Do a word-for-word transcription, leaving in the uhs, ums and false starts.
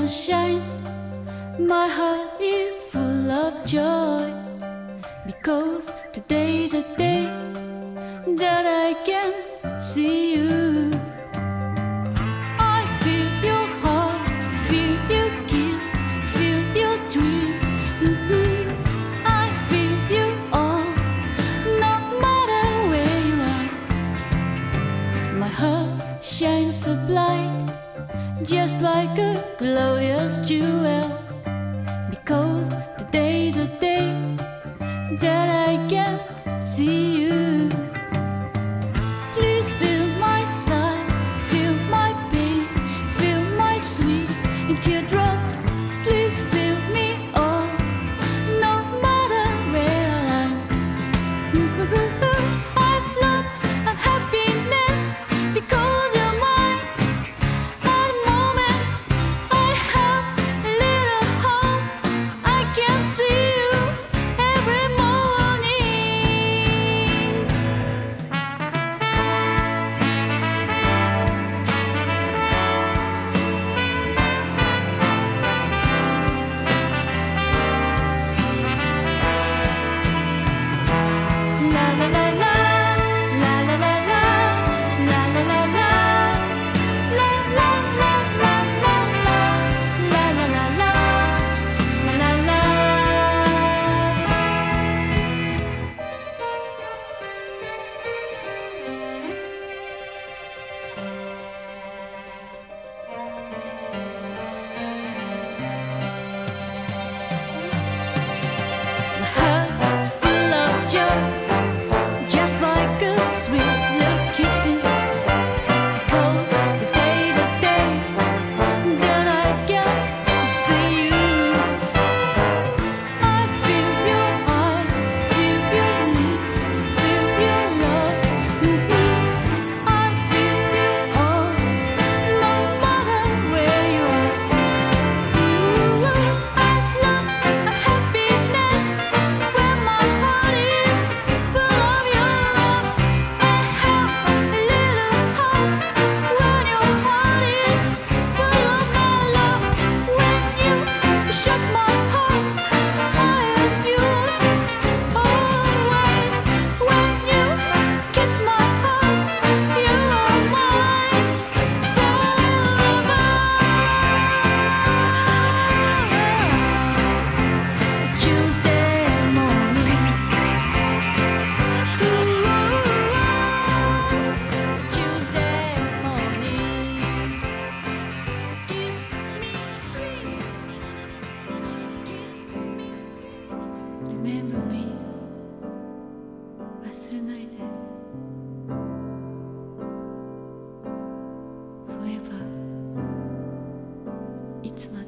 shines, my heart is full of joy, because today's the day that I can see you. I feel your heart, feel your kiss, feel your dream. Mm-hmm. I feel you all, no matter where you are. My heart shines so bright, just like a glorious jewel, because today's the day that I can see you. Please feel my sigh, feel my pain, feel my sweet in teardrops. Please feel me all, no matter where I'm. I've love and happiness, because you're mine. At the moment I have a little hope, I can see you every morning. La la la la, la la la la, la la la la, la la la la la la, la la la la, la la la. My heart's full of joy, just like a sweet little kitten, because today's the day that I can see you. I feel your eyes, feel your lips, feel your love. Mm-hmm. I feel you all, no matter where you are. Ooh, I love and happiness, when my heart is full of your love. I have a little hope, when your heart is full of my love. When you shut my heart, I am yours always. When you kiss my heart, you are mine forever. Tuesday morning, ooh, Tuesday morning, kiss me sweet, kiss me sweet. Remember me, 忘れないで Forever いつまで